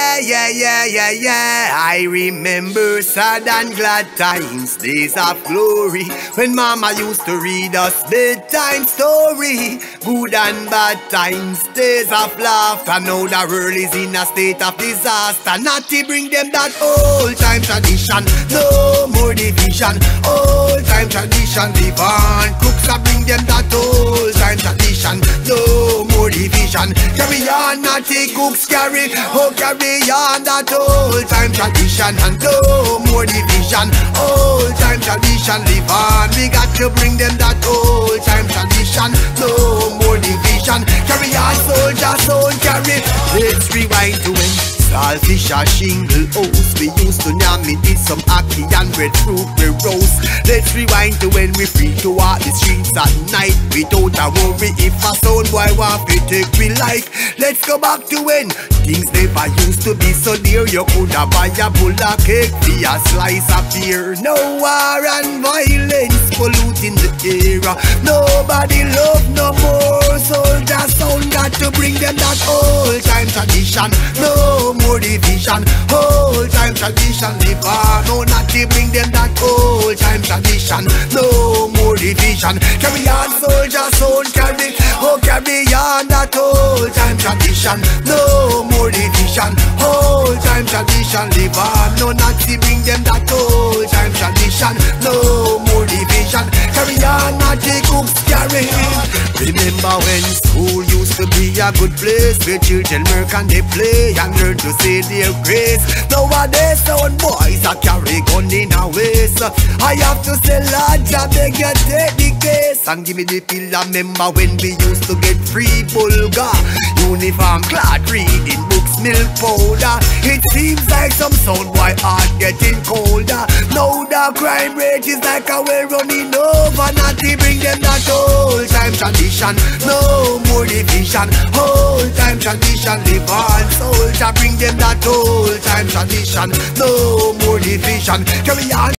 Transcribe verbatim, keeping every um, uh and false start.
yeah, yeah, yeah, yeah, yeah. I remember sad and glad times, days of glory, when mama used to read us bedtime story. Good and bad times, days of laughter. Now the world is in a state of disaster. Not to bring them that old time tradition, no more division. Old time tradition live on. Cooks are bring them that old time tradition, no more division. Carry on, not the cooks carry. Oh, carry on that old time tradition, and no more division. Old time tradition live on. We got to bring them that old time tradition, no more division. Carry on, soldier, soul carry. Let's rewind to when saltfish a shingle house. We used to name it with some ackee and breadfruit we roast. Let's rewind to when we free to walk the streets at night without a worry if a sound boy want to take we like. Let's go back to when things never used to be so dear. You coulda buy a bowl of cake for a slice of beer. No war and violence polluting the air. Nobody love no more. Soldier sound got to bring them that old time tradition, no more division. Old time tradition live on. No, not to bring them that old time tradition, no more division. Carry on, soldier sound carry. Oh, carry on that old time tradition, no more division. Old time tradition live on. No, not to bring them that old time tradition, no more division. Carry on, not the cooks carry. Remember when school used to be a good place where children work and they play and learn to say their grace. Nowadays sound boys are carry gun in a waist. I have to say, Lord, I beg you take the case and give me the pill. I remember when we used to get free bulga, uniform, clad, reading books, milk powder. It seems like some sound boy heart getting colder. Now the crime rate is like a way running over. Not to bring them that old time tradition, no more division. Old time tradition live on. Soldier bring them that old time tradition, no more division. Carry on.